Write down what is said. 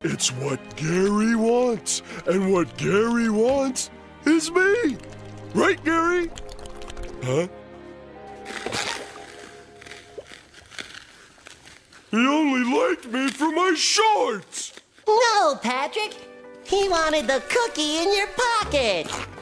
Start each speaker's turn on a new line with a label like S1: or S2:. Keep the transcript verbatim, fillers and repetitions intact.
S1: It's what Gary wants, and what Gary wants is me. Right, Gary? Huh? He only liked me for my shorts!
S2: No, Patrick. He wanted the cookie in your pocket.